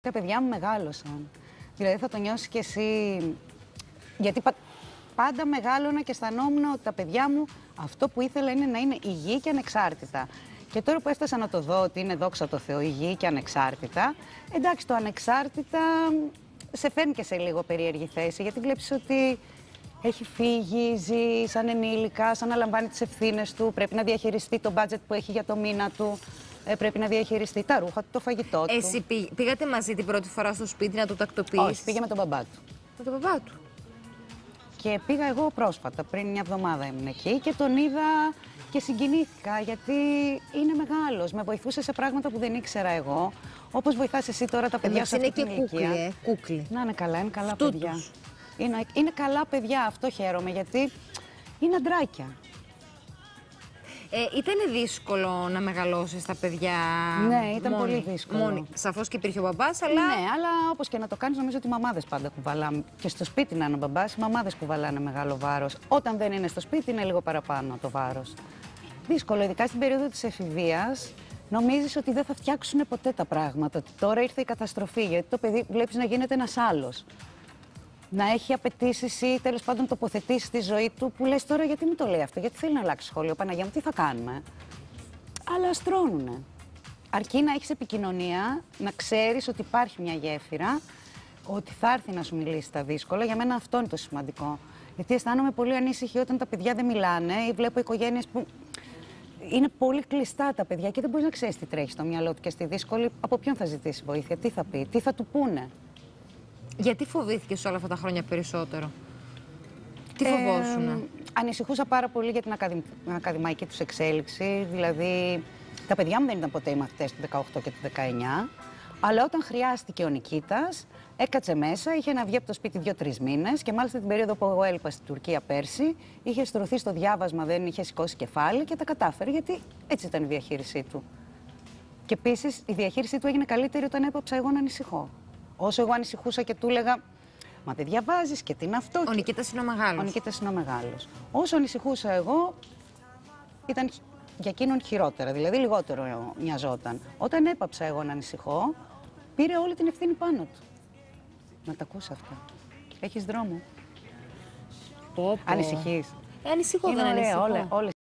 Τα παιδιά μου μεγάλωσαν. Δηλαδή θα το νιώσεις κι εσύ. Γιατί πάντα μεγάλωνα και αισθανόμουν ότι τα παιδιά μου αυτό που ήθελα είναι να είναι υγιή και ανεξάρτητα. Και τώρα που έφτασα να το δω ότι είναι δόξα τω Θεώ υγιή και ανεξάρτητα, εντάξει, το ανεξάρτητα σε φέρνει και σε λίγο περίεργη θέση, γιατί βλέπεις ότι έχει φύγει, ζει σαν ενήλικα, σαν να λαμβάνει τις ευθύνες του, πρέπει να διαχειριστεί το μπάτζετ που έχει για το μήνα του, πρέπει να διαχειριστεί τα ρούχα του, το φαγητό του. Εσύ πήγατε μαζί την πρώτη φορά στο σπίτι να το τακτοποιήσεις? Όχι, πήγε με τον μπαμπά του. Με τον μπαμπά του. Και πήγα εγώ πρόσφατα, πριν μια εβδομάδα ήμουν εκεί και τον είδα και συγκινήθηκα, γιατί είναι μεγάλος. Με βοηθούσε σε πράγματα που δεν ήξερα εγώ. Όπως βοηθάς εσύ τώρα τα παιδιά σε αυτή την ηλικία. Κούκλι. Να είναι καλά, είναι καλά παιδιά. Είναι καλά παιδιά, αυτό χαίρομαι, γιατί είναι αντράκια. Ήταν δύσκολο να μεγαλώσεις τα παιδιά? Ναι, ήταν πολύ δύσκολο. Σαφώς και υπήρχε ο μπαμπάς, αλλά... Ναι, αλλά όπως και να το κάνεις, νομίζω ότι οι μαμάδες πάντα κουβαλάνε. Και στο σπίτι να είναι ο μπαμπάς, οι μαμάδες κουβαλάνε μεγάλο βάρος. Όταν δεν είναι στο σπίτι, είναι λίγο παραπάνω το βάρος. Δύσκολο, ειδικά στην περίοδο της εφηβείας, νομίζεις ότι δεν θα φτιάξουν ποτέ τα πράγματα. Ότι τώρα ήρθε η καταστροφή, γιατί το παιδί βλέπεις να γίνεται ένας άλλος. Να έχει απαιτήσεις ή τέλος πάντων τοποθετήσεις στη ζωή του που λες τώρα γιατί μου το λέει αυτό, γιατί θέλει να αλλάξει σχολείο, Παναγία μου, τι θα κάνουμε. Αλλά αστρώνουνε. Αρκεί να έχεις επικοινωνία, να ξέρεις ότι υπάρχει μια γέφυρα, ότι θα έρθει να σου μιλήσει τα δύσκολα. Για μένα αυτό είναι το σημαντικό. Γιατί αισθάνομαι πολύ ανήσυχη όταν τα παιδιά δεν μιλάνε ή βλέπω οικογένειες που είναι πολύ κλειστά τα παιδιά και δεν μπορείς να ξέρεις τι τρέχει στο μυαλό του και στη δύσκολη. Από ποιον θα ζητήσει βοήθεια, τι θα πει, τι θα του πούνε. Γιατί φοβήθηκες όλα αυτά τα χρόνια περισσότερο? Τι φοβόσουν? Ανησυχούσα πάρα πολύ για την ακαδημαϊκή τους εξέλιξη. Δηλαδή, τα παιδιά μου δεν ήταν ποτέ οι μαθητές του 18 και του 19. Αλλά όταν χρειάστηκε ο Νικήτας, έκατσε μέσα, είχε να βγει από το σπίτι 2-3 μήνες και μάλιστα την περίοδο που εγώ έλειπα στην Τουρκία πέρσι, είχε στρωθεί στο διάβασμα, δεν είχε σηκώσει κεφάλι και τα κατάφερε, γιατί έτσι ήταν η διαχείρισή του. Και επίσης η διαχείρισή του έγινε καλύτερη όταν έπαψα εγώ να ανησυχώ. Όσο εγώ ανησυχούσα και του έλεγα, μα δεν διαβάζεις και τι είναι αυτό. Ο Νικήτας είναι ο μεγάλος. Ο Νικήτας είναι ο μεγάλος. Όσο ανησυχούσα εγώ, ήταν για εκείνον χειρότερα, δηλαδή λιγότερο μοιαζόταν. Όταν έπαψα εγώ να ανησυχώ, πήρε όλη την ευθύνη πάνω του. Να τα ακούσει αυτά. Έχεις δρόμο. Πω. Ανησυχείς? Ανησυχώ, δεν ανησυχώ. Όλες